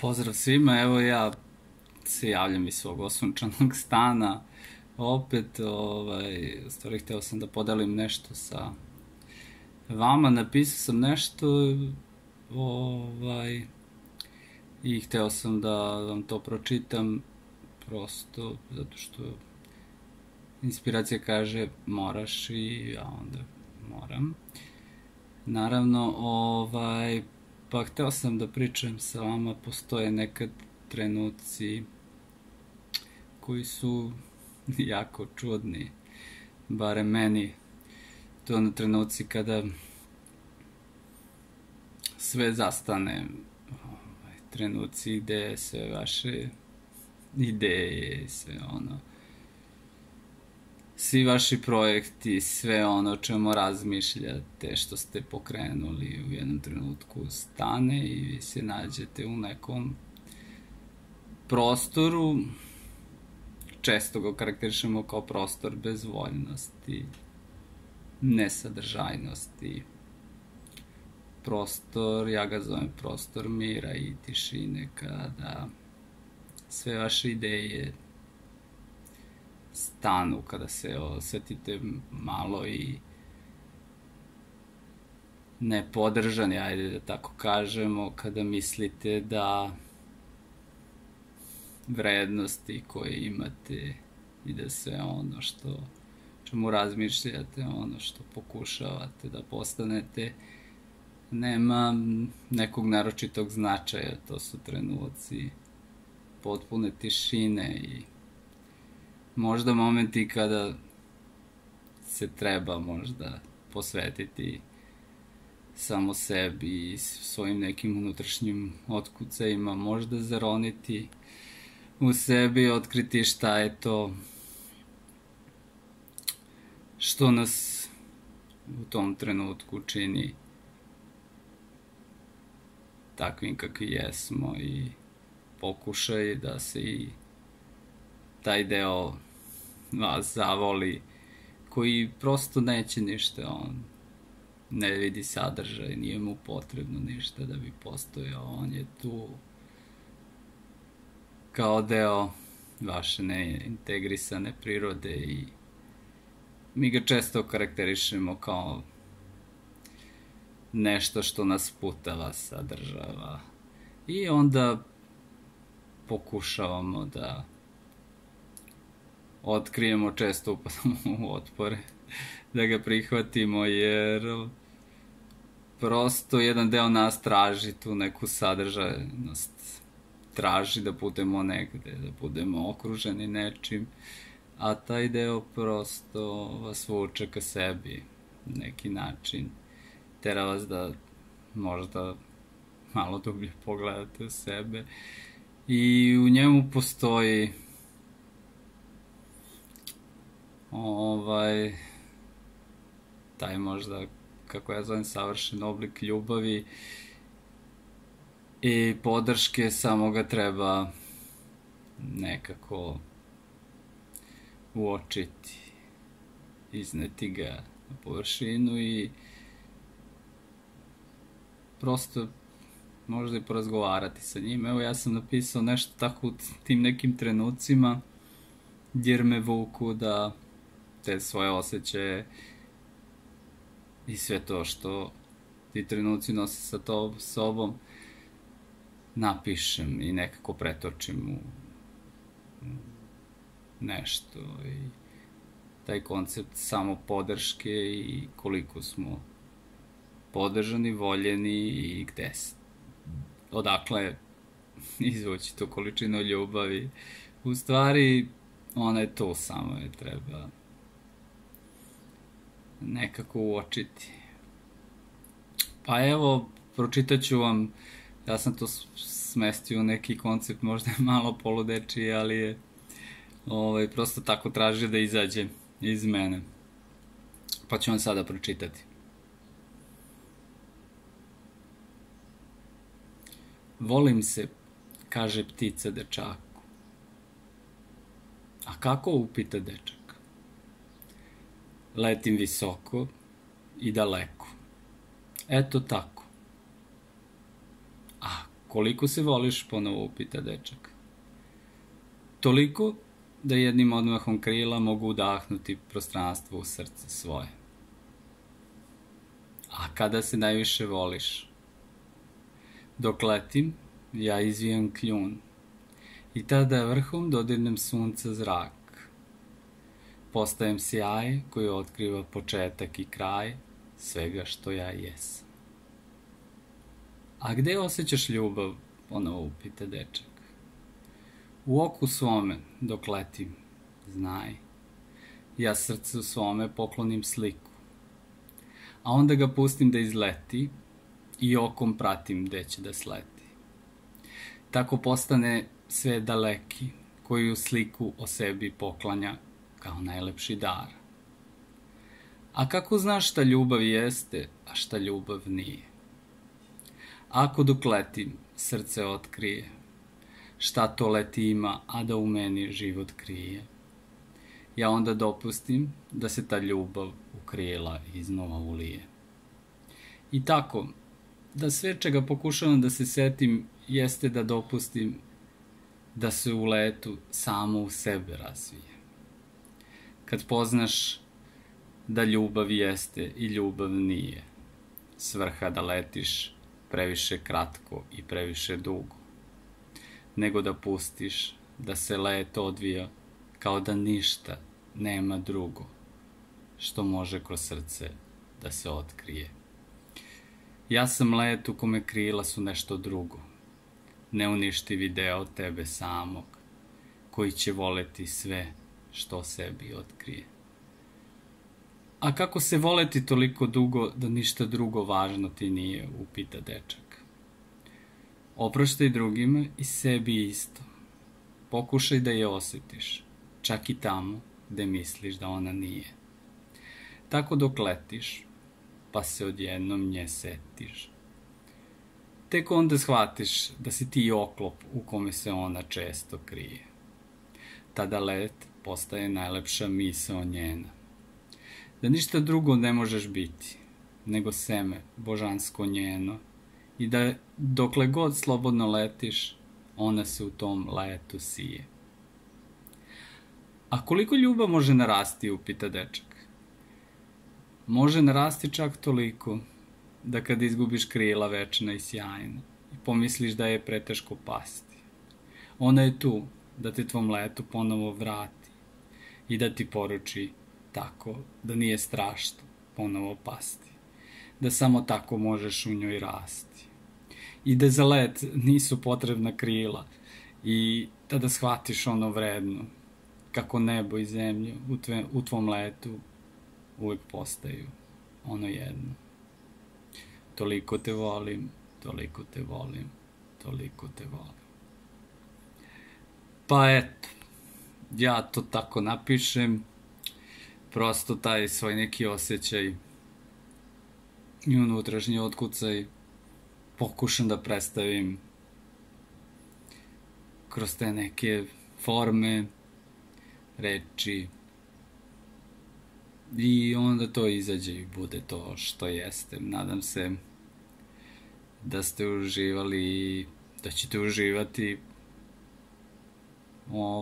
Pozdrav svima, evo ja se javljam iz svog osunčanog stana. Opet, u stvari hteo sam da podelim nešto sa vama, napisao sam nešto i hteo sam da vam to pročitam prosto zato što inspiracija kaže moraš i ja onda moram. Naravno, pa hteo sam da pričam sa vama, postoje nekad trenuci koji su jako čudni, barem meni. To je trenuci kada sve zastane, trenuci gde sve vaše ideje, sve ono, svi vaši projekti, sve ono o čemu razmišljate, što ste pokrenuli u jednom trenutku stane i vi se nađete u nekom prostoru, često ga karakterišemo kao prostor bezvoljnosti, nesadržajnosti, prostor, ja ga zovem prostor mira i tišine, kada sve vaše ideje stanu, kada se osetite malo i nepodržani, ajde da tako kažemo, kada mislite da vrednosti koje imate i da sve ono čemu razmišljate, ono što pokušavate da postanete, nema nekog naročitog značaja. To su trenuci potpune tišine i možda momenti kada se treba možda posvetiti samo sebi i svojim nekim unutrašnjim otkucajima, možda zaroniti u sebi, otkriti šta je to što nas u tom trenutku čini takvim kakvi jesmo i pokušaj da se i taj deo vas zavoli, koji prosto neće ništa, on ne vidi sadržaj, nije mu potrebno ništa da bi postojao, on je tu kao deo vaše neintegrisane prirode i mi ga često karakterišemo kao nešto što nas sputava, sadržava i onda pokušavamo da otkrijemo, često upadamo u otpore, da ga prihvatimo, jer prosto jedan deo nas traži tu neku sadržajnost, traži da budemo negde, da budemo okruženi nečim, a taj deo prosto vas vuče ka sebi, neki način, tera vas da možda malo dublje pogledate u sebe i u njemu postoji taj možda, kako ja zovem, savršen oblik ljubavi i podrške, samo ga treba nekako uočiti, izneti ga na površinu i prosto možda i porazgovarati sa njim. Evo, ja sam napisao nešto tako u tim nekim trenucima, jer me vuku da te svoje osjećaje i sve to što ti trenuci nose sa sobom napišem i nekako pretočim u nešto. I taj koncept samo podrške i koliko smo podržani, voljeni i odakle izvući tu količinu ljubavi. U stvari, ona je tu, samo je treba nekako uočiti. Pa evo, pročitat ću vam, ja sam to smestio u neki koncept, možda je malo poludečiji, ali je prosto tako tražio da izađe iz mene. Pa ću vam sada pročitati. Volim se, kaže ptica dečaku. A kako, upita dečak? Letim visoko i daleko. Eto tako. A Koliko se voliš, ponovo upita dečak. Toliko da jednim odmahom krila mogu udahnuti prostranstvo u srce svoje. A kada se najviše voliš? Dok letim, ja izvijem kljun i tada vrhom dodirnem sunca zrak. Postajem sjaj koji otkriva početak i kraj svega što ja jesam. A gde osjećaš ljubav? Ponovo upita dečak. U oku svome, dok letim, znaj. Ja srcu svome poklonim sliku, a onda ga pustim da izleti i okom pratim gde će da sleti. Tako postane sve daleki, koju sliku o sebi poklanja kao najlepši dar. A kako znaš šta ljubav jeste, a šta ljubav nije? Ako dok letim, srce otkrije, šta to leti ima, a da u meni život krije. Ja onda dopustim da se ta ljubav u krila iznova ulije. I tako, da sve čega pokušavam da se setim jeste da dopustim da se u letu samo u sebe razvije. Kad poznaš da ljubav jeste i ljubav nije, svrha da letiš previše kratko i previše dugo, nego da pustiš da se let odvija kao da ništa nema drugo što može kroz srce da se otkrije. Ja sam let u kome krila su nešto drugo, neuništivi deo tebe samog, koji će voleti sve što sebi otkrije. A kako se voleti toliko dugo da ništa drugo važno ti nije, upita dečak. Opraštaj drugima i sebi isto. Pokušaj da je osjetiš, čak i tamo gde misliš da ona nije. Tako dok letiš, pa se odjednom nje setiš. Tek onda shvatiš da si ti oklop u kome se ona često krije. Tada let postaje najlepša misao njena. Da ništa drugo ne možeš biti, nego seme božansko njeno, i da dokle god slobodno letiš, ona se u tom letu sije. A koliko ljubav može narasti, upita dečak. Može narasti čak toliko da kad izgubiš krila večna i sjajna i pomisliš da je preteško pasti. Ona je tu da te tvom letu ponovo vrati i da ti poruči tako da nije strašno ponovo pasti, da samo tako možeš u njoj rasti i da za let nisu potrebna krila i tada shvatiš ono vredno, kako nebo i zemlju u tvom letu uvek postaju ono jedno. Toliko te volim, toliko te volim, toliko te volim. Pa eto, ja to tako napišem, prosto taj svoj neki osjećaj i unutrašnji otkucaj pokušam da predstavim kroz te neke forme, reči, i onda to izađe i bude to što jeste. Nadam se da ste uživali i da ćete uživati u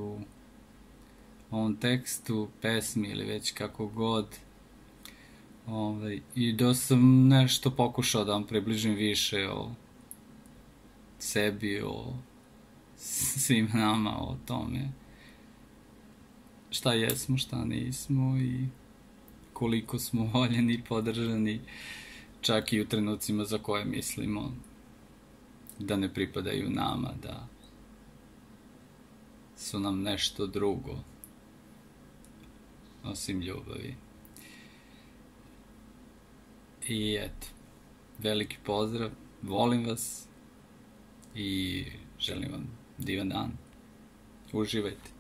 ovom tekstu, pesmi ili već kako god. I da sam nešto pokušao da vam približim više o sebi, o svim nama, o tome šta jesmo, šta nismo i koliko smo voljeni i podržani, čak i u trenucima za koje mislimo da ne pripadaju nama, da su nam nešto drugo osim ljubavi. I eto, veliki pozdrav, volim vas i želim vam divan dan. Uživajte.